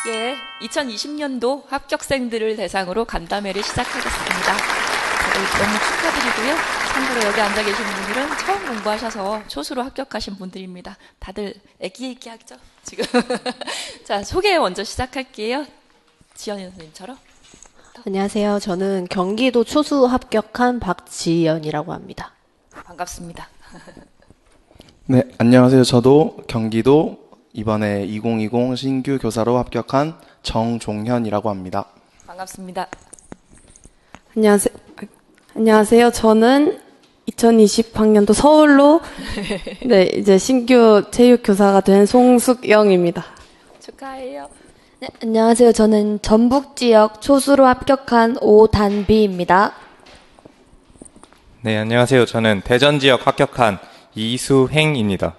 예, 2020년도 합격생들을 대상으로 간담회를 시작하겠습니다. 다들 너무 축하드리고요. 참고로 여기 앉아 계신 분들은 처음 공부하셔서 초수로 합격하신 분들입니다. 다들 애기애기하죠, 지금. 자, 소개 먼저 시작할게요. 지연이 선생님처럼. 안녕하세요. 저는 경기도 초수 합격한 박지연이라고 합니다. 반갑습니다. 네, 안녕하세요. 저도 경기도 이번에 2020 신규 교사로 합격한 정종현이라고 합니다. 반갑습니다. 안녕하세요. 저는 2020학년도 서울로 이제 신규 체육교사가 된 송숙영입니다. 축하해요. 네, 안녕하세요. 저는 전북 지역 초수로 합격한 오단비입니다. 네, 안녕하세요. 저는 대전 지역 합격한 이수행입니다.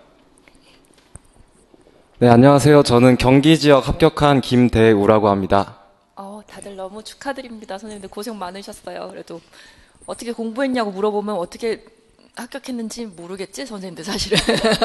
네, 안녕하세요. 저는 경기 지역 합격한 김대우라고 합니다. 다들 너무 축하드립니다. 선생님들 고생 많으셨어요. 그래도 어떻게 공부했냐고 물어보면 어떻게 합격했는지 모르겠지, 선생님들 사실은.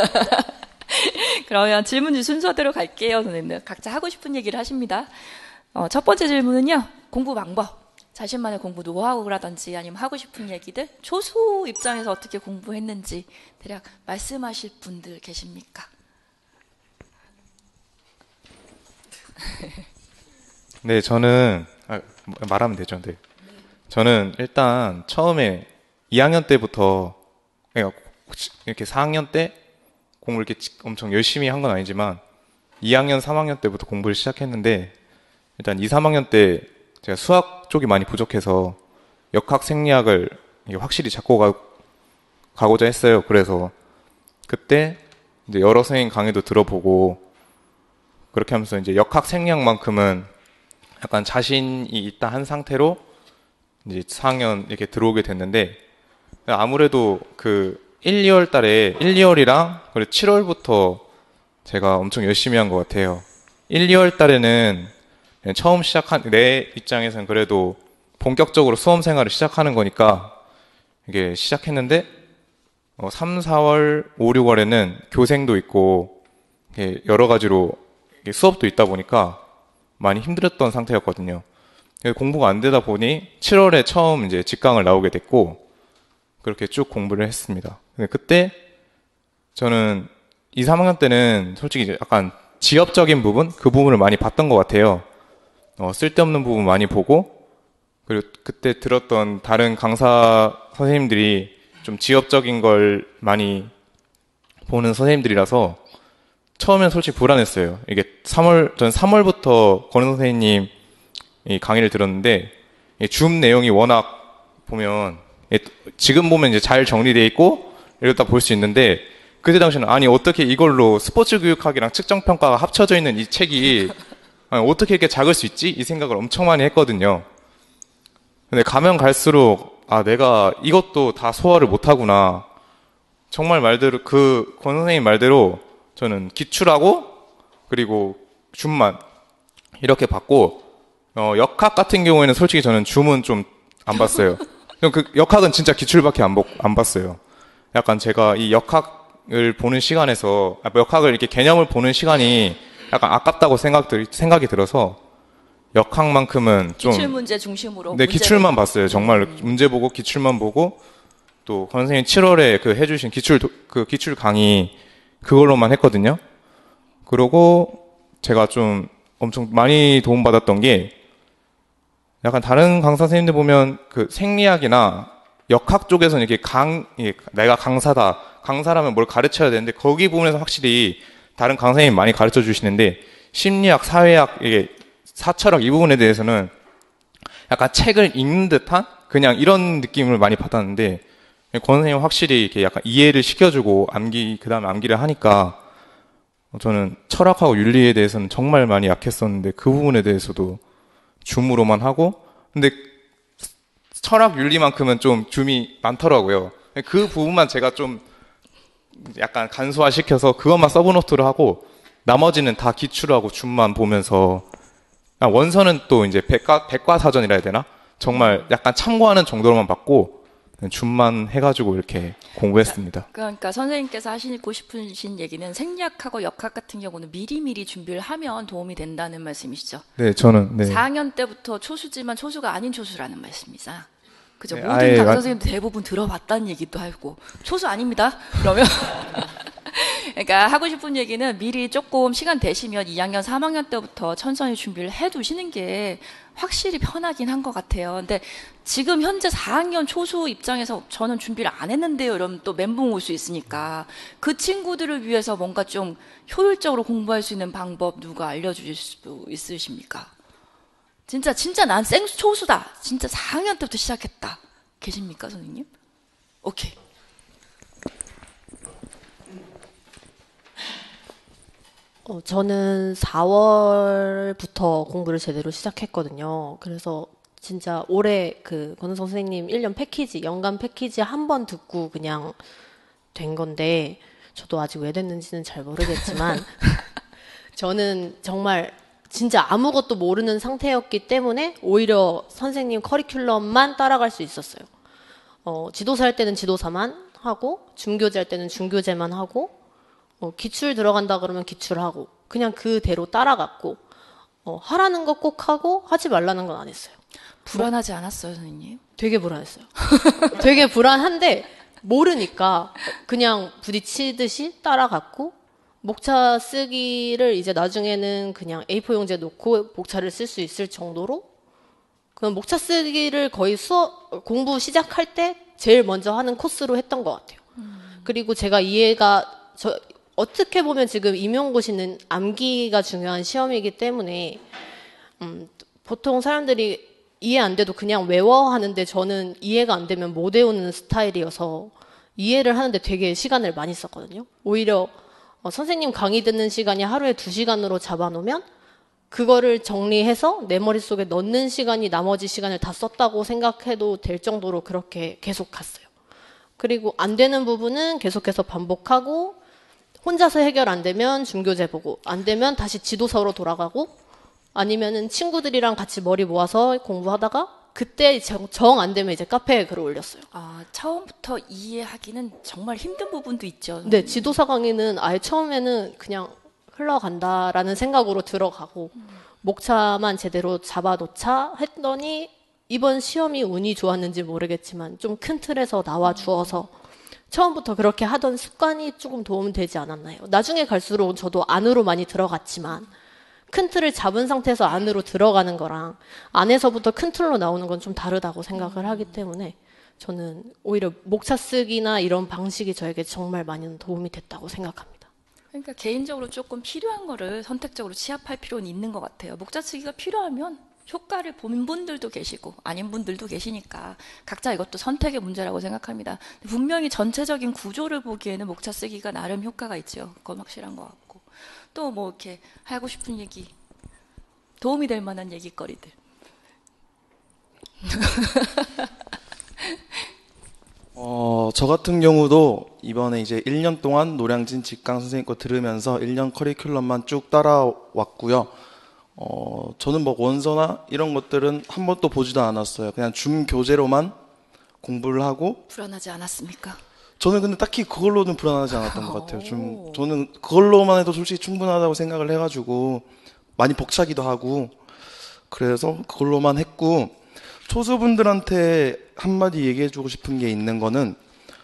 그러면 질문 순서대로 갈게요, 선생님들. 각자 하고 싶은 얘기를 하십니다. 첫 번째 질문은요, 공부 방법. 자신만의 공부 노하우라든지 아니면 하고 싶은 얘기들, 초수 입장에서 어떻게 공부했는지 대략 말씀하실 분들 계십니까? 네, 저는 말하면 되죠. 네. 저는 일단 처음에 2학년 때부터 이렇게 4학년 때 공부를 이렇게 엄청 열심히 한 건 아니지만 2학년, 3학년 때부터 공부를 시작했는데 일단 2, 3학년 때 제가 수학 쪽이 많이 부족해서 역학 생리학을 확실히 잡고 가고자 했어요. 그래서 그때 이제 여러 선생님 강의도 들어보고 그렇게 하면서 이제 역학 생리학만큼은 약간 자신이 있다 한 상태로 이제 4학년 이렇게 들어오게 됐는데 아무래도 그 1, 2월 달에 1, 2월이랑 그리고 7월부터 제가 엄청 열심히 한 것 같아요. 1, 2월 달에는 처음 시작한 내 입장에서는 그래도 본격적으로 수험 생활을 시작하는 거니까 이게 시작했는데 3, 4월, 5, 6월에는 교생도 있고 여러 가지로 수업도 있다 보니까 많이 힘들었던 상태였거든요. 공부가 안 되다 보니 7월에 처음 이제 직강을 나오게 됐고 그렇게 쭉 공부를 했습니다. 근데 그때 저는 2, 3학년 때는 솔직히 이제 약간 지엽적인 부분? 그 부분을 많이 봤던 것 같아요. 쓸데없는 부분 많이 보고 그리고 그때 들었던 다른 강사 선생님들이 좀 지엽적인 걸 많이 보는 선생님들이라서 처음엔 솔직히 불안했어요. 이게 저는 3월부터 권은 선생님 강의를 들었는데 줌 내용이 워낙 보면 지금 보면 이제 잘 정리되어 있고 이러다 볼 수 있는데 그때 당시에는 아니 어떻게 이걸로 스포츠 교육학이랑 측정평가가 합쳐져 있는 이 책이 어떻게 이렇게 작을 수 있지? 이 생각을 엄청 많이 했거든요. 근데 가면 갈수록 내가 이것도 다 소화를 못하구나. 정말 말대로 권 선생님 말대로 저는 기출하고 그리고 줌만 이렇게 봤고 역학 같은 경우에는 솔직히 저는 줌은 좀 안 봤어요. 그 역학은 진짜 기출밖에 안 봤어요. 약간 제가 이 역학을 보는 시간에서 역학을 이렇게 개념을 보는 시간이 약간 아깝다고 생각이 들어서 역학만큼은 좀 기출 문제 중심으로 네, 기출만 봤어요. 정말 문제 보고 기출만 보고 또 권 선생님 7월에 그 해주신 기출 강의 그걸로만 했거든요. 그러고 제가 좀 엄청 많이 도움받았던 게 약간 다른 강사 선생님들 보면 그 생리학이나 역학 쪽에서는 이렇게 내가 강사라면 뭘 가르쳐야 되는데 거기 부분에서 확실히 다른 강사 선생님이 많이 가르쳐 주시는데 심리학, 사회학, 이게 사철학 이 부분에 대해서는 약간 책을 읽는 듯한 그냥 이런 느낌을 많이 받았는데 권 선생님 확실히 이렇게 약간 이해를 시켜주고 그 다음에 암기를 하니까 저는 철학하고 윤리에 대해서는 정말 많이 약했었는데 그 부분에 대해서도 줌으로만 하고 근데 철학 윤리만큼은 좀 줌이 많더라고요. 그 부분만 제가 좀 약간 간소화시켜서 그것만 서브노트를 하고 나머지는 다 기출하고 줌만 보면서 원서는 또 이제 백과사전이라 해야 되나? 정말 약간 참고하는 정도로만 봤고 줌만 해가지고 이렇게 공부했습니다. 그러니까 선생님께서 하시고 싶으신 얘기는 생략하고 역학 같은 경우는 미리미리 준비를 하면 도움이 된다는 말씀이시죠? 네, 저는 네. 4학년 때부터 초수지만 초수가 아닌 초수라는 말씀이죠. 그죠? 네, 모든 아예 강사 선생님도 대부분 들어봤다는 얘기도 하고 초수 아닙니다. 그러면 그러니까 하고 싶은 얘기는 미리 조금 시간 되시면 2학년, 3학년 때부터 천천히 준비를 해두시는 게 확실히 편하긴 한 것 같아요. 근데 지금 현재 4학년 초수 입장에서 저는 준비를 안 했는데요. 이러면 또 멘붕 올 수 있으니까 그 친구들을 위해서 뭔가 좀 효율적으로 공부할 수 있는 방법 누가 알려주실 수 있으십니까? 진짜 난 생초수다. 진짜 4학년 때부터 시작했다. 계십니까, 선생님? 오케이. 저는 4월부터 공부를 제대로 시작했거든요. 그래서 진짜 올해 그 권은성 선생님 1년 패키지, 연간 패키지 한 번 듣고 그냥 된 건데, 저도 아직 왜 됐는지는 잘 모르겠지만, 저는 정말 진짜 아무것도 모르는 상태였기 때문에 오히려 선생님 커리큘럼만 따라갈 수 있었어요. 지도사 할 때는 지도사만 하고, 중교재 할 때는 중교재만 하고, 기출 들어간다 그러면 기출하고 그냥 그대로 따라갔고 하라는 거 꼭 하고 하지 말라는 건 안 했어요. 불안하지 않았어요, 선생님? 되게 불안했어요. 되게 불안한데 모르니까 그냥 부딪히듯이 따라갔고 목차 쓰기를 이제 나중에는 그냥 A4 용지에 놓고 목차를 쓸 수 있을 정도로 그럼 목차 쓰기를 거의 공부 시작할 때 제일 먼저 하는 코스로 했던 것 같아요. 그리고 제가 어떻게 보면 지금 임용고시는 암기가 중요한 시험이기 때문에 보통 사람들이 이해 안 돼도 그냥 외워하는데 저는 이해가 안 되면 못 외우는 스타일이어서 이해를 하는데 되게 시간을 많이 썼거든요. 오히려 선생님 강의 듣는 시간이 하루에 2시간으로 잡아놓으면 그거를 정리해서 내 머릿속에 넣는 시간이 나머지 시간을 다 썼다고 생각해도 될 정도로 그렇게 계속 갔어요. 그리고 안 되는 부분은 계속해서 반복하고 혼자서 해결 안 되면 중교재 보고 안 되면 다시 지도서로 돌아가고 아니면은 친구들이랑 같이 머리 모아서 공부하다가 그때 정 안 되면 이제 카페에 글을 올렸어요. 아, 처음부터 이해하기는 정말 힘든 부분도 있죠. 네, 지도사 강의는 아예 처음에는 그냥 흘러간다라는 생각으로 들어가고 목차만 제대로 잡아놓자 했더니 이번 시험이 운이 좋았는지 모르겠지만 좀 큰 틀에서 나와 주어서 처음부터 그렇게 하던 습관이 조금 도움되지 않았나요? 나중에 갈수록 저도 안으로 많이 들어갔지만 큰 틀을 잡은 상태에서 안으로 들어가는 거랑 안에서부터 큰 틀로 나오는 건 좀 다르다고 생각을 하기 때문에 저는 오히려 목차 쓰기나 이런 방식이 저에게 정말 많은 도움이 됐다고 생각합니다. 그러니까 개인적으로 조금 필요한 거를 선택적으로 취합할 필요는 있는 것 같아요. 목차 쓰기가 필요하면 효과를 본 분들도 계시고 아닌 분들도 계시니까 각자 이것도 선택의 문제라고 생각합니다. 분명히 전체적인 구조를 보기에는 목차 쓰기가 나름 효과가 있죠. 그건 확실한 것 같고 또 뭐 이렇게 하고 싶은 얘기 도움이 될 만한 얘기거리들 저 같은 경우도 이번에 이제 1년 동안 노량진 직강 선생님 거 들으면서 1년 커리큘럼만 쭉 따라왔고요. 저는 뭐 원서나 이런 것들은 한 번도 보지도 않았어요. 그냥 줌 교재로만 공부를 하고. 불안하지 않았습니까? 저는 근데 딱히 그걸로는 불안하지 않았던 것 같아요. 저는 그걸로만 해도 솔직히 충분하다고 생각을 해가지고 많이 벅차기도 하고 그래서 그걸로만 했고 초수분들한테 한마디 얘기해주고 싶은 게 있는 거는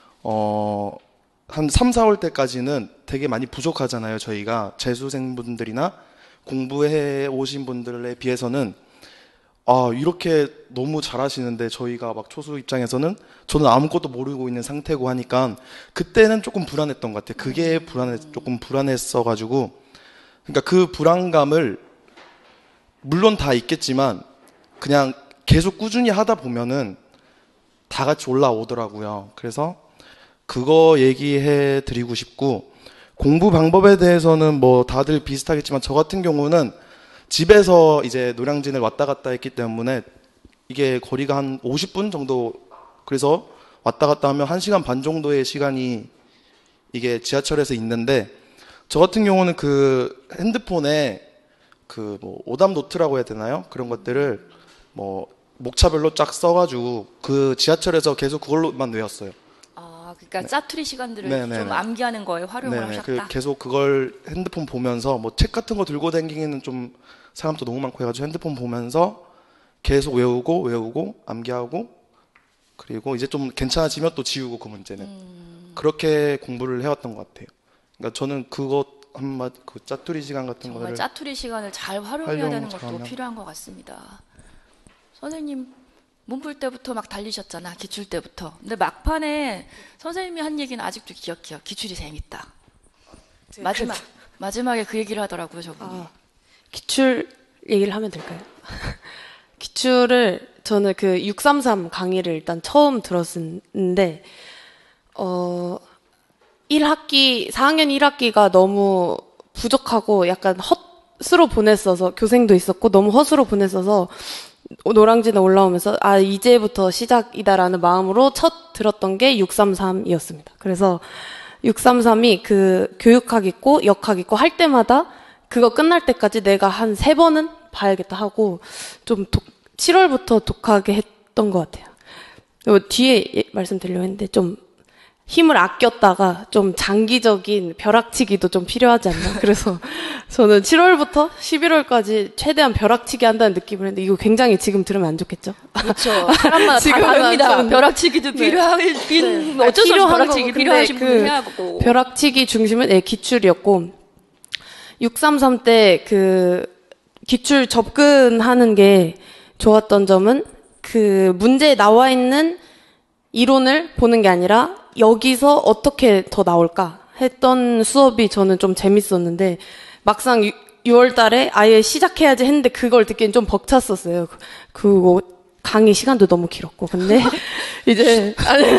한 3, 4월 때까지는 되게 많이 부족하잖아요. 저희가 재수생분들이나 공부해 오신 분들에 비해서는 이렇게 너무 잘하시는데 저희가 막 초수 입장에서는 저는 아무것도 모르고 있는 상태고 하니까 그때는 조금 불안했던 것 같아요. 그게 조금 불안했어가지고 그러니까 그 불안감을 물론 다 있겠지만 그냥 계속 꾸준히 하다 보면은 다 같이 올라오더라고요. 그래서 그거 얘기해 드리고 싶고 공부 방법에 대해서는 뭐 다들 비슷하겠지만 저 같은 경우는 집에서 이제 노량진을 왔다 갔다 했기 때문에 이게 거리가 한 50분 정도 그래서 왔다 갔다 하면 1시간 반 정도의 시간이 이게 지하철에서 있는데 저 같은 경우는 그 핸드폰에 그 뭐 오답 노트라고 해야 되나요? 그런 것들을 뭐 목차별로 쫙 써가지고 그 지하철에서 계속 그걸로만 외웠어요. 아, 그러니까 짜투리 시간들을 네, 네, 좀 네. 암기하는 거에 활용을 네네. 하셨다. 계속 그걸 핸드폰 보면서 뭐 책 같은 거 들고 다니기는 좀 사람도 너무 많고 해가지고 핸드폰 보면서 계속 외우고 암기하고 그리고 이제 좀 괜찮아지면 또 지우고 그 문제는 그렇게 공부를 해왔던 것 같아요. 그러니까 저는 그것 그 짜투리 시간 같은 정말 거를 짜투리 시간을 잘 활용해야 활용 되는 것도 잘하면. 필요한 것 같습니다. 선생님 문풀 때부터 막 달리셨잖아. 기출 때부터. 근데 막판에 선생님이 한 얘기는 아직도 기억해요. 기출이 재밌다. 마지막에 그 얘기를 하더라고요, 저분이. 기출 얘기를 하면 될까요? 기출을 저는 그 633 강의를 일단 처음 들었는데 1학기 4학년 1학기가 너무 부족하고 약간 헛수로 보냈어서 교생도 있었고 너무 헛수로 보냈어서 노량진에 올라오면서 아 이제부터 시작이다라는 마음으로 첫 들었던 게 633이었습니다. 그래서 633이 그 교육학 있고 역학 있고 할 때마다 그거 끝날 때까지 내가 한 3번은 봐야겠다 하고 좀 7월부터 독하게 했던 것 같아요. 그리고 뒤에 말씀드리려고 했는데 좀 힘을 아꼈다가 좀 장기적인 벼락치기도 좀 필요하지 않나. 그래서 저는 7월부터 11월까지 최대한 벼락치기 한다는 느낌을 했는데 이거 굉장히 지금 들으면 안 좋겠죠? 그렇죠. 사람마다 다 지금은 다릅니다. 좀- 벼락치기도 필요하긴 어쩔 수 없이 필요한 벼락치기 거고, 필요하신 근데 분은 해야 하고. 벼락치기 중심은 기출이었고 633 때 그 기출 접근하는 게 좋았던 점은 그 문제에 나와 있는 이론을 보는 게 아니라 여기서 어떻게 더 나올까 했던 수업이 저는 좀 재밌었는데 막상 6월 달에 아예 시작해야지 했는데 그걸 듣기엔 좀 벅찼었어요. 그거 강의 시간도 너무 길었고. 근데 이제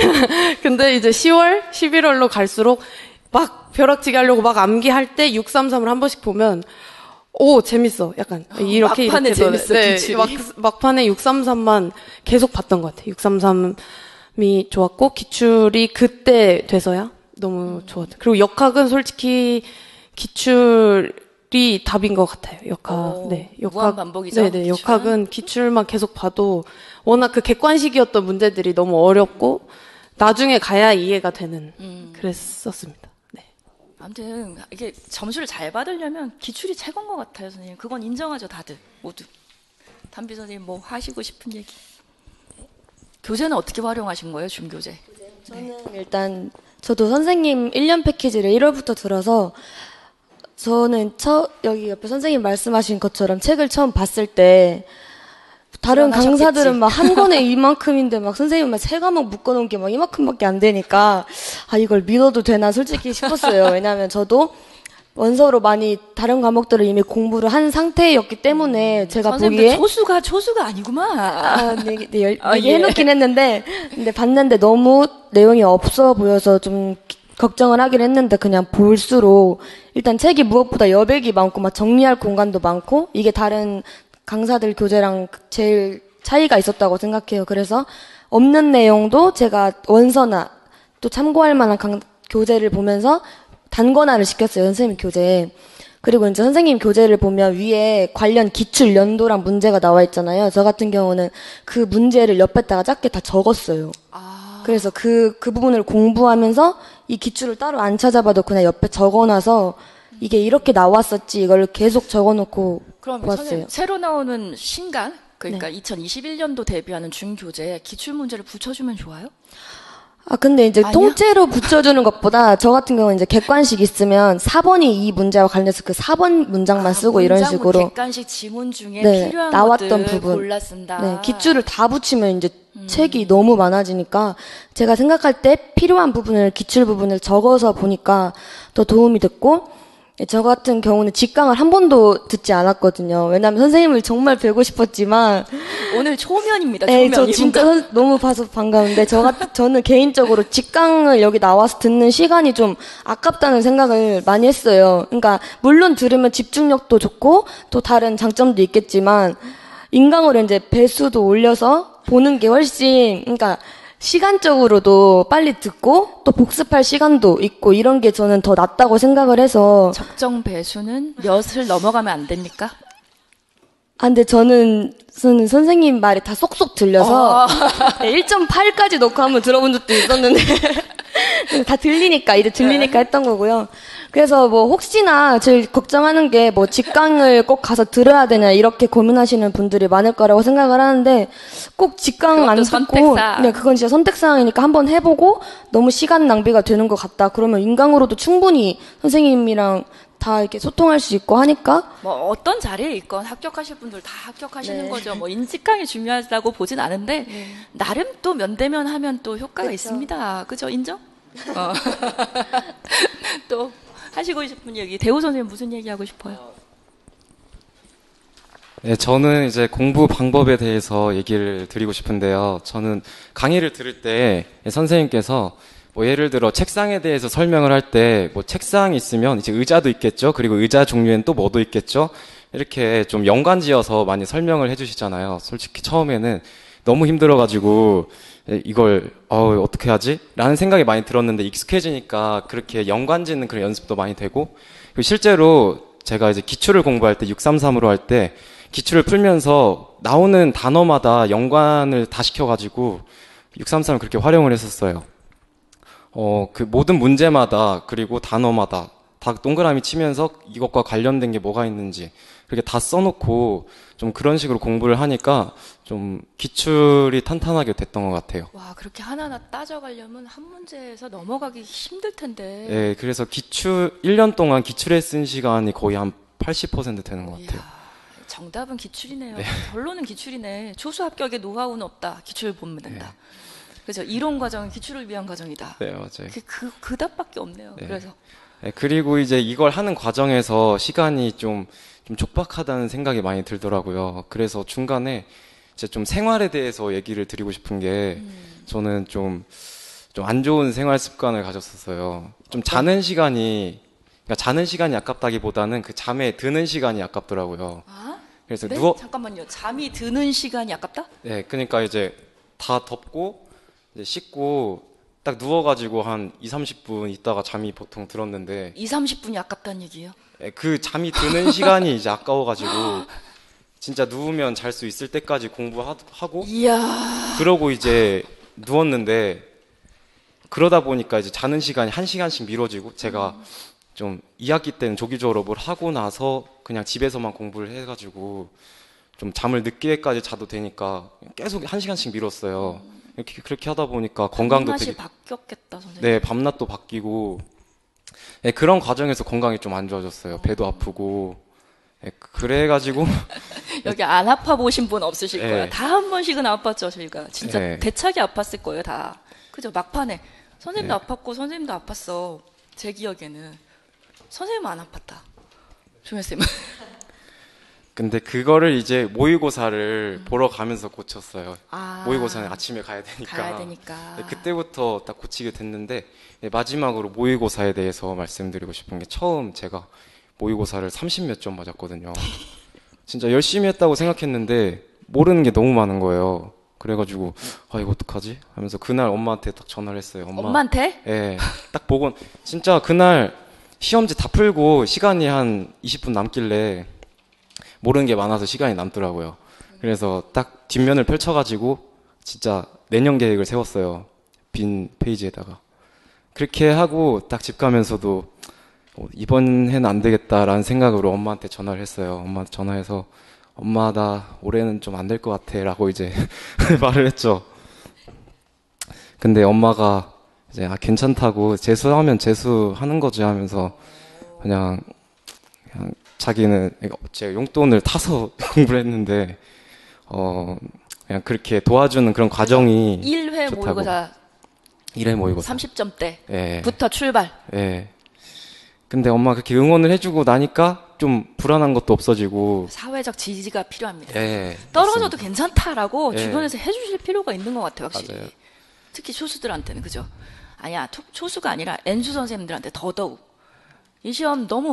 10월, 11월로 갈수록 막 벼락치기 하려고 막 암기할 때 633을 한 번씩 보면 오 재밌어. 약간 이렇게 막판에 이렇게 재밌어, 기출이. 막판에 633만 계속 봤던 것 같아요. 633이 좋았고 기출이 그때 돼서야 너무 좋았다. 그리고 역학은 솔직히 기출이 답인 것 같아요. 역학. 네, 무한 반복이죠, 네네, 기출은? 역학은 기출만 계속 봐도 워낙 그 객관식이었던 문제들이 너무 어렵고 나중에 가야 이해가 되는 그랬었습니다. 네. 아무튼 이게 점수를 잘 받으려면 기출이 최고인 것 같아요, 선생님. 그건 인정하죠, 다들 모두. 담비 선생님 뭐 하시고 싶은 얘기? 교재는 어떻게 활용하신 거예요, 중교재? 저는 일단 저도 선생님 1년 패키지를 1월부터 들어서 저는 여기 옆에 선생님 말씀하신 것처럼 책을 처음 봤을 때 다른 불안하셨겠지. 강사들은 막 한 권에 이만큼인데 막 선생님은 막 3과목 묶어놓은 게 막 이만큼밖에 안 되니까 아 이걸 믿어도 되나 솔직히 싶었어요. 왜냐하면 저도 원서로 많이 다른 과목들을 이미 공부를 한 상태였기 때문에 제가 선생님도 보기에 초수가 아니구만. 얘기해놓긴 했는데 근데 봤는데 너무 내용이 없어 보여서 좀 걱정을 하긴 했는데 그냥 볼수록 일단 책이 무엇보다 여백이 많고 막 정리할 공간도 많고 이게 다른 강사들 교재랑 제일 차이가 있었다고 생각해요. 그래서 없는 내용도 제가 원서나 또 참고할 만한 교재를 보면서 단권화를 시켰어요. 선생님 교재에. 그리고 이제 선생님 교재를 보면 위에 관련 기출 연도랑 문제가 나와 있잖아요. 저 같은 경우는 그 문제를 옆에다가 작게 다 적었어요. 그래서 그 부분을 공부하면서 이 기출을 따로 안 찾아봐도 그냥 옆에 적어놔서 이게 이렇게 나왔었지 이걸 계속 적어놓고 그럼 봤어요. 선생님 새로 나오는 신간 그러니까 네. 2021년도 대비하는 중교재에 기출 문제를 붙여주면 좋아요? 아, 근데 이제 아니야? 통째로 붙여주는 것보다 저 같은 경우는 이제 객관식 있으면 4번이 이 문제와 관련해서 그 4번 문장만 쓰고 이런 문장문 식으로 객관식 지문 중에 네, 필요한 나왔던 것들 부분. 골라 쓴다. 네, 기출을 다 붙이면 이제 책이 너무 많아지니까 제가 생각할 때 필요한 부분을 기출 부분을 적어서 보니까 더 도움이 됐고 저 같은 경우는 직강을 한 번도 듣지 않았거든요. 왜냐하면 선생님을 정말 뵈고 싶었지만 오늘 초면입니다. 네, 초면. 저 진짜 너무 봐서 반가운데 저는 개인적으로 직강을 여기 나와서 듣는 시간이 좀 아깝다는 생각을 많이 했어요. 그러니까 물론 들으면 집중력도 좋고 또 다른 장점도 있겠지만 인강으로 이제 배수도 올려서 보는 게 훨씬 그러니까 시간적으로도 빨리 듣고 또 복습할 시간도 있고 이런 게 저는 더 낫다고 생각을 해서 적정 배수는 몇을 넘어가면 안 됩니까? 근데 저는 선생님 말이 다 쏙쏙 들려서 1.8까지 놓고 한번 들어본 적도 있었는데 다 들리니까 이제 들리니까 했던 거고요. 그래서 뭐 혹시나 제일 걱정하는 게 뭐 직강을 꼭 가서 들어야 되냐 이렇게 고민하시는 분들이 많을 거라고 생각을 하는데 꼭 직강 안 듣고 선택사항. 네, 그건 진짜 선택사항이니까 한번 해보고 너무 시간 낭비가 되는 것 같다. 그러면 인강으로도 충분히 선생님이랑 다 이렇게 소통할 수 있고 하니까 뭐 어떤 자리에 있건 합격하실 분들 다 합격하시는 거죠. 뭐 인직강이 중요하다고 보진 않은데 나름 또 면대면 하면 또 효과가 있습니다. 그죠? 인정? 또 하시고 싶은 얘기. 대우 선생님 무슨 얘기 하고 싶어요? 네, 저는 이제 공부 방법에 대해서 얘기를 드리고 싶은데요. 저는 강의를 들을 때 선생님께서 뭐 예를 들어 책상에 대해서 설명을 할 때 뭐 책상이 있으면 이제 의자도 있겠죠. 그리고 의자 종류엔 또 뭐도 있겠죠. 이렇게 좀 연관지어서 많이 설명을 해주시잖아요. 솔직히 처음에는 너무 힘들어가지고 이걸 어떻게 하지? 라는 생각이 많이 들었는데 익숙해지니까 그렇게 연관짓는 그런 연습도 많이 되고 그리고 실제로 제가 이제 기출을 공부할 때 633으로 할 때 기출을 풀면서 나오는 단어마다 연관을 다 시켜가지고 633을 그렇게 활용을 했었어요. 그 모든 문제마다 그리고 단어마다 다 동그라미 치면서 이것과 관련된 게 뭐가 있는지 그렇게 다 써놓고 좀 그런 식으로 공부를 하니까 좀 기출이 탄탄하게 됐던 것 같아요. 와, 그렇게 하나하나 따져가려면 한 문제에서 넘어가기 힘들 텐데. 네, 그래서 1년 동안 기출에 쓴 시간이 거의 한 80% 되는 것 같아요. 이야, 정답은 기출이네요. 결론은 기출이네. 초수 합격에 노하우는 없다. 기출을 보면 된다. 그죠? 이론 과정은 기출을 위한 과정이다. 네, 맞아요. 그 답밖에 없네요. 네. 그래서. 네, 그리고 이제 이걸 하는 과정에서 시간이 좀 촉박하다는 생각이 많이 들더라고요. 그래서 중간에 이제 좀 생활에 대해서 얘기를 드리고 싶은 게 저는 좀 안 좋은 생활 습관을 가졌었어요. 좀 자는 시간이, 그러니까 자는 시간이 아깝다기보다는 그 잠에 드는 시간이 아깝더라고요. 아? 그래서 네? 잠깐만요. 잠이 드는 시간이 아깝다? 네, 그러니까 이제 다 덮고 이제 씻고 딱 누워가지고 한 30분 있다가 잠이 보통 들었는데 30분이 아깝다는 얘기예요? 그 잠이 드는 시간이 이제 아까워가지고 진짜 누우면 잘 수 있을 때까지 공부하고 이야. 그러고 이제 누웠는데 그러다 보니까 이제 자는 시간이 1시간씩 미뤄지고 제가 좀 2학기 때는 조기 졸업을 하고 나서 그냥 집에서만 공부를 해가지고 좀 잠을 늦게까지 자도 되니까 계속 1시간씩 미뤘어요. 그렇게 하다 보니까 건강도 맛이 되게 바뀌었겠다, 선생님. 네, 밤낮도 바뀌고 네, 그런 과정에서 건강이 좀 안 좋아졌어요. 배도 아프고 네, 그래가지고 여기 안 아파 보신 분 없으실 네. 거야. 다 한 번씩은 아팠죠, 저희가. 진짜 네. 대차게 아팠을 거예요, 다. 그죠? 막판에 선생님도 네. 아팠고 선생님도 아팠어. 제 기억에는 선생님은 안 아팠다. 조현쌤은. 근데 그거를 이제 모의고사를 보러 가면서 고쳤어요. 아. 모의고사는 아침에 가야 되니까. 가야 되니까. 네, 그때부터 딱 고치게 됐는데 네, 마지막으로 모의고사에 대해서 말씀드리고 싶은 게 처음 제가 모의고사를 30몇 점 맞았거든요. 진짜 열심히 했다고 생각했는데 모르는 게 너무 많은 거예요. 그래가지고 이거 어떡하지? 하면서 그날 엄마한테 딱 전화를 했어요. 엄마한테? 예, 딱 보고 진짜 그날 시험지 다 풀고 시간이 한 20분 남길래 모르는 게 많아서 시간이 남더라고요. 그래서 딱 뒷면을 펼쳐가지고 진짜 내년 계획을 세웠어요. 빈 페이지에다가. 그렇게 하고 딱 집 가면서도 이번 해는 안 되겠다라는 생각으로 엄마한테 전화를 했어요. 엄마한테 전화해서 엄마 나 올해는 좀 안 될 것 같아 라고 이제 말을 했죠. 근데 엄마가 이제 괜찮다고 재수하면 재수하는 거지 하면서 그냥 자기는 제 용돈을 타서 공부를 했는데 그냥 그렇게 도와주는 그런 과정이 1회 좋다고. 모의고사 1회 모의고사 30점대부터 예. 출발. 예. 근데 엄마 그렇게 응원을 해주고 나니까 좀 불안한 것도 없어지고 사회적 지지가 필요합니다. 예. 떨어져도 맞습니다. 괜찮다라고 예. 주변에서 해주실 필요가 있는 것 같아요, 확실히. 맞아요. 특히 초수들한테는, 그죠? 아니야, 초수가 아니라 N수 선생님들한테 더더욱. 이 시험 너무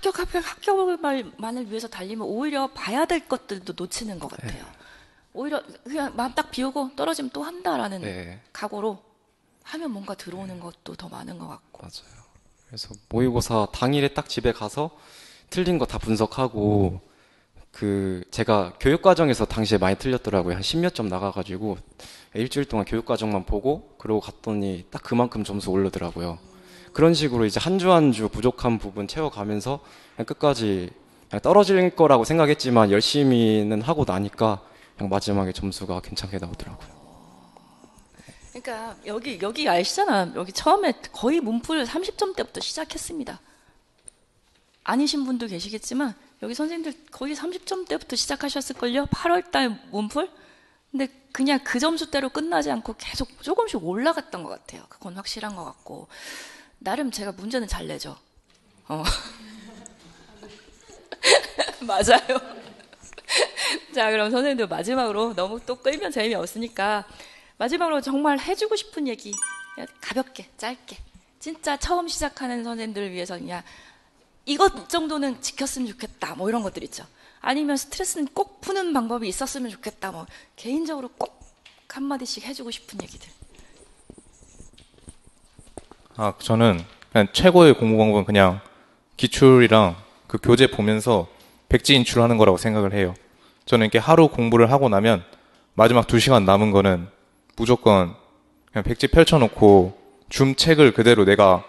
합격만을 위해서 달리면 오히려 봐야 될 것들도 놓치는 것 같아요. 오히려 그냥 마음 딱 비우고 떨어지면 또 한다라는 네. 각오로 하면 뭔가 들어오는 것도 더 많은 것 같고. 맞아요. 그래서 모의고사 당일에 딱 집에 가서 틀린 거 다 분석하고 제가 교육과정에서 당시에 많이 틀렸더라고요. 한 10몇 점 나가가지고 일주일 동안 교육과정만 보고 그러고 갔더니 딱 그만큼 점수 오르더라고요. 그런 식으로 이제 한 주 한 주 부족한 부분 채워가면서 그냥 끝까지 그냥 떨어질 거라고 생각했지만 열심히는 하고 나니까 그냥 마지막에 점수가 괜찮게 나오더라고요. 그러니까 여기 아시잖아. 여기 처음에 거의 문풀 30점대부터 시작했습니다. 아니신 분도 계시겠지만 여기 선생님들 거의 30점대부터 시작하셨을걸요. 8월달 문풀. 근데 그냥 그 점수대로 끝나지 않고 계속 조금씩 올라갔던 것 같아요. 그건 확실한 것 같고 나름 제가 문제는 잘 내죠. 맞아요. 자, 그럼 선생님들 마지막으로 너무 또 끌면 재미없으니까 마지막으로 정말 해주고 싶은 얘기 가볍게 짧게 진짜 처음 시작하는 선생님들을 위해서 그냥 이것 정도는 지켰으면 좋겠다 뭐 이런 것들 있죠. 아니면 스트레스는 꼭 푸는 방법이 있었으면 좋겠다 뭐 개인적으로 꼭 한마디씩 해주고 싶은 얘기들. 저는 그냥 최고의 공부 방법은 그냥 기출이랑 그 교재 보면서 백지 인출하는 거라고 생각을 해요. 저는 이렇게 하루 공부를 하고 나면 마지막 2시간 남은 거는 무조건 그냥 백지 펼쳐놓고 줌 책을 그대로 내가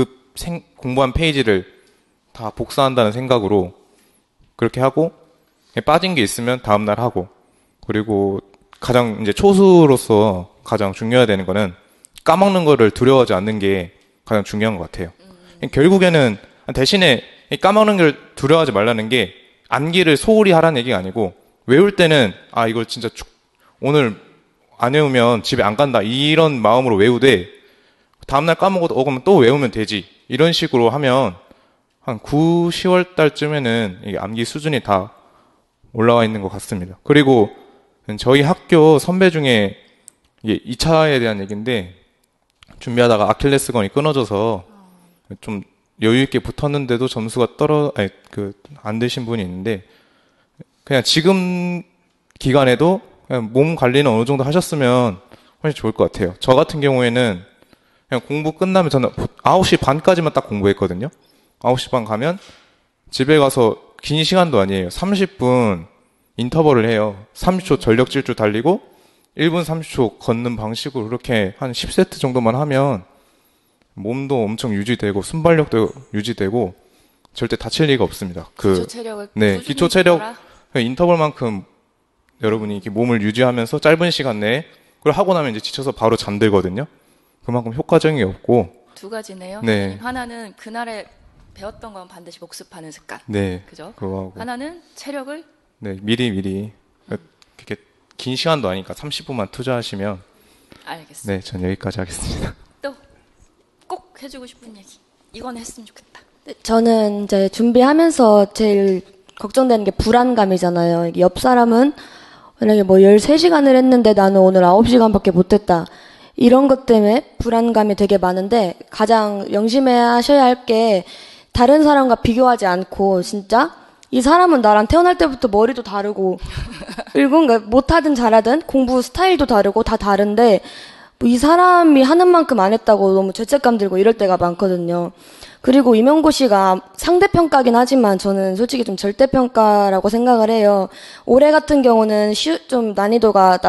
공부한 페이지를 다 복사한다는 생각으로 그렇게 하고 빠진 게 있으면 다음날 하고 그리고 가장 이제 초수로서 가장 중요해야 되는 거는 까먹는 거를 두려워하지 않는 게 가장 중요한 것 같아요. 결국에는 대신에 까먹는 걸 두려워하지 말라는 게 암기를 소홀히 하라는 얘기가 아니고 외울 때는 이걸 진짜 오늘 안 외우면 집에 안 간다 이런 마음으로 외우되 다음날 까먹어도 그러면 또 외우면 되지 이런 식으로 하면 한 9, 10월 달쯤에는 이게 암기 수준이 다 올라와 있는 것 같습니다. 그리고 저희 학교 선배 중에 이게 2차에 대한 얘기인데 준비하다가 아킬레스건이 끊어져서 좀 여유 있게 붙었는데도 점수가 안 되신 분이 있는데 그냥 지금 기간에도 그냥 몸 관리는 어느 정도 하셨으면 훨씬 좋을 것 같아요. 저 같은 경우에는 그냥 공부 끝나면 저는 9시 반까지만 딱 공부했거든요. 9시 반 가면 집에 가서 긴 시간도 아니에요. 30분 인터벌을 해요. 30초 전력 질주 달리고 1분 30초 걷는 방식으로 그렇게 한 10세트 정도만 하면 몸도 엄청 유지되고 순발력도 유지되고 절대 다칠 리가 없습니다. 기초 체력을 기초 체력 인터벌만큼 여러분이 이렇게 몸을 유지하면서 짧은 시간 내에 그걸 하고 나면 이제 지쳐서 바로 잠들거든요. 그만큼 효과적이 없고 2가지네요. 네. 하나는 그날에 배웠던 건 반드시 복습하는 습관. 네. 그죠? 그거하고 하나는 체력을 미리 이렇게 긴 시간도 아니니까 30분만 투자하시면 알겠습니다. 네, 전 여기까지 하겠습니다. 또 꼭 해주고 싶은 얘기. 이건 했으면 좋겠다. 저는 이제 준비하면서 제일 걱정되는 게 불안감이잖아요. 이게 옆 사람은 만약에 뭐 13시간을 했는데 나는 오늘 9시간밖에 못했다. 이런 것 때문에 불안감이 되게 많은데 가장 명심해야 하셔야 할 게 다른 사람과 비교하지 않고 진짜 이 사람은 나랑 태어날 때부터 머리도 다르고 그러니까 못하든 잘하든 공부 스타일도 다르고 다 다른데 뭐 이 사람이 하는 만큼 안 했다고 너무 죄책감 들고 이럴 때가 많거든요. 그리고 임용고시가 상대평가긴 하지만 저는 솔직히 좀 절대평가라고 생각을 해요. 올해 같은 경우는 좀 난이도가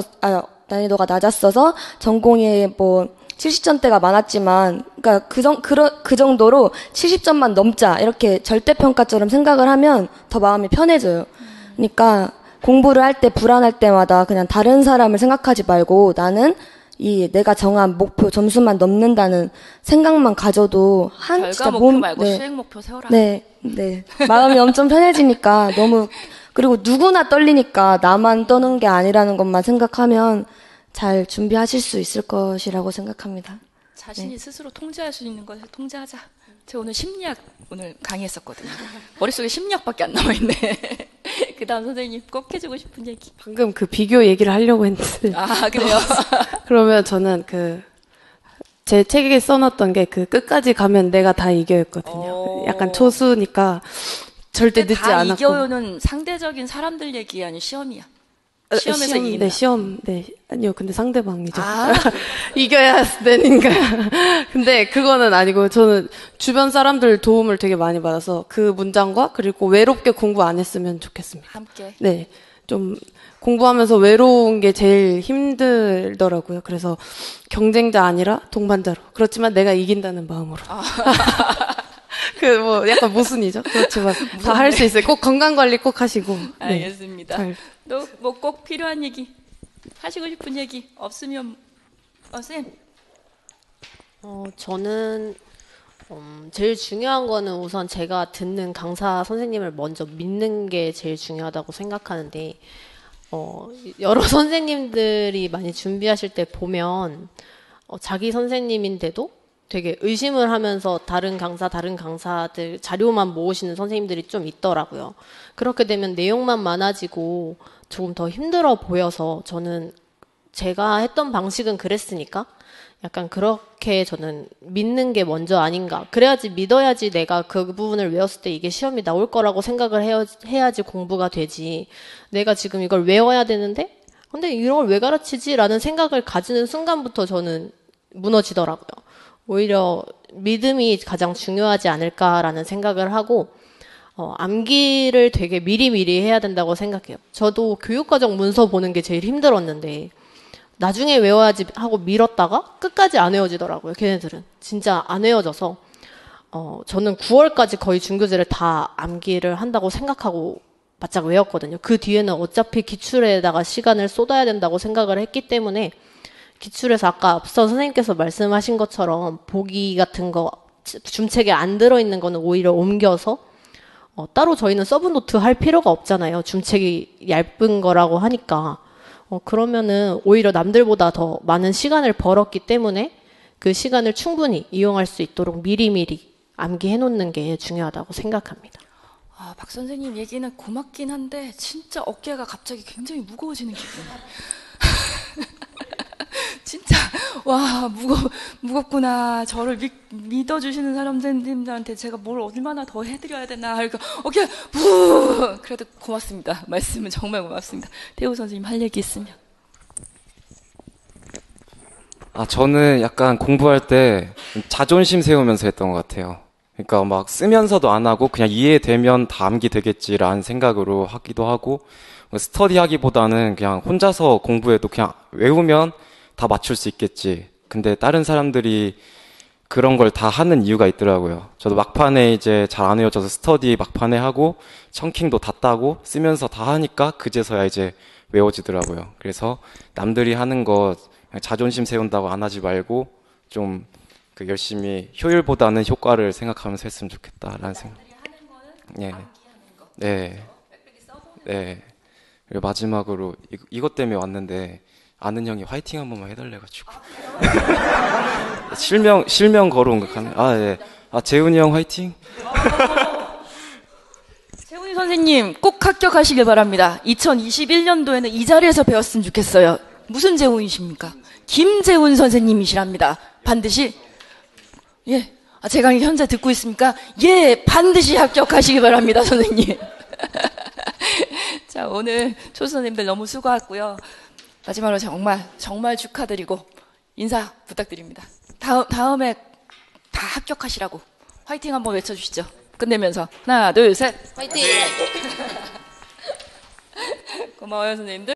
낮았어서 전공이 뭐 70점대가 많았지만 그러니까 그 정도로 70점만 넘자 이렇게 절대평가처럼 생각을 하면 더 마음이 편해져요. 그러니까 공부를 할 때 불안할 때마다 그냥 다른 사람을 생각하지 말고 나는 내가 정한 목표 점수만 넘는다는 생각만 가져도 결과 목표 말고 수행 목표 세워라. 네. 마음이 엄청 편해지니까 그리고 누구나 떨리니까 나만 떠는 게 아니라는 것만 생각하면 잘 준비하실 수 있을 것이라고 생각합니다. 자신이 스스로 통제할 수 있는 것을 통제하자. 제가 오늘 심리학 강의했었거든요. 머릿속에 심리학밖에 안 남아있네. 그 다음 선생님 꼭 해주고 싶은 얘기. 방금 그 비교 얘기를 하려고 했는데. 그래요? 그러면 저는 제 책에 써놨던 게 끝까지 가면 내가 다 이겨였거든요. 약간 초수니까 절대 늦지 다 않았고. 이겨요는 상대적인 사람들 얘기 아니 시험이야. 시험에서 이긴다. 네, 시험, 네. 아니요, 근데 상대방이죠. 아. 이겨야 되니까. 근데 그거는 아니고, 저는 주변 사람들 도움을 되게 많이 받아서 그 문장과 그리고 외롭게 공부 안 했으면 좋겠습니다. 함께. 네. 좀 공부하면서 외로운 게 제일 힘들더라고요. 그래서 경쟁자 아니라 동반자로. 그렇지만 내가 이긴다는 마음으로. 그 뭐 약간 모순이죠. 그렇지만 다 할 수 있어요. 꼭 건강 관리 꼭 하시고. 네. 알겠습니다. 잘. 또 뭐 꼭 필요한 얘기, 하시고 싶은 얘기 없으면 쌤. 저는 제일 중요한 거는 우선 제가 듣는 강사 선생님을 먼저 믿는 게 제일 중요하다고 생각하는데, 여러 선생님들이 많이 준비하실 때 보면, 자기 선생님인데도 되게 의심을 하면서 다른 강사들 자료만 모으시는 선생님들이 좀 있더라고요. 그렇게 되면 내용만 많아지고 조금 더 힘들어 보여서 저는 제가 했던 방식은 그랬으니까 약간 그렇게 저는 믿는 게 먼저 아닌가. 그래야지 믿어야지 내가 그 부분을 외웠을 때 이게 시험이 나올 거라고 생각을 해야지 공부가 되지. 내가 지금 이걸 외워야 되는데 근데 이런 걸 왜 가르치지? 라는 생각을 가지는 순간부터 저는 무너지더라고요. 오히려 믿음이 가장 중요하지 않을까라는 생각을 하고 암기를 되게 미리미리 해야 된다고 생각해요. 저도 교육과정 문서 보는 게 제일 힘들었는데 나중에 외워야지 하고 미뤘다가 끝까지 안 외워지더라고요. 걔네들은 진짜 안 외워져서 저는 9월까지 거의 중교재를 다 암기를 한다고 생각하고 바짝 외웠거든요. 그 뒤에는 어차피 기출에다가 시간을 쏟아야 된다고 생각을 했기 때문에 기출에서 아까 앞서 선생님께서 말씀하신 것처럼 보기 같은 거 줌책에 안 들어있는 거는 오히려 옮겨서 따로 저희는 서브노트 할 필요가 없잖아요. 줌책이 얇은 거라고 하니까 그러면은 오히려 남들보다 더 많은 시간을 벌었기 때문에 그 시간을 충분히 이용할 수 있도록 미리미리 암기해 놓는 게 중요하다고 생각합니다. 아, 박 선생님 얘기는 고맙긴 한데 진짜 어깨가 갑자기 굉장히 무거워지는 기분. 진짜 와 무겁구나. 저를 믿어주시는 사람들한테 제가 뭘 얼마나 더 해드려야 되나. 그러니까 어깨 그래도 고맙습니다. 말씀은 정말 고맙습니다. 태우 선생님 할 얘기 있으면. 저는 약간 공부할 때 자존심 세우면서 했던 것 같아요. 그러니까 막 쓰면서도 안 하고 그냥 이해되면 다 암기되겠지라는 생각으로 하기도 하고, 스터디 하기보다는 그냥 혼자서 공부해도 그냥 외우면 다 맞출 수 있겠지. 근데 다른 사람들이 그런 걸 다 하는 이유가 있더라고요. 저도 막판에 이제 잘 안 외워져서 스터디 막판에 하고 청킹도 다 따고 쓰면서 다 하니까 그제서야 이제 외워지더라고요. 그래서 남들이 하는 거 자존심 세운다고 안 하지 말고 좀 그 열심히 효율보다는 효과를 생각하면서 했으면 좋겠다라는 생각. 네. 네. 네. 그리고 마지막으로 이것 때문에 왔는데 아는 형이 화이팅 한 번만 해달래가지고. 실명 걸어온 거 가능? 예. 재훈이 형 화이팅? 재훈이 선생님 꼭 합격하시길 바랍니다. 2021년도에는 이 자리에서 배웠으면 좋겠어요. 무슨 재훈이십니까? 김재훈 선생님이시랍니다. 반드시. 예. 제 강의 현재 듣고 있습니까? 예, 반드시 합격하시기 바랍니다, 선생님. 자, 오늘 초수 선생님들 너무 수고하셨고요. 마지막으로 정말 축하드리고 인사 부탁드립니다. 다음에 다 합격하시라고 화이팅 한번 외쳐주시죠. 끝내면서 하나, 둘, 셋. 화이팅! 고마워요, 선생님들.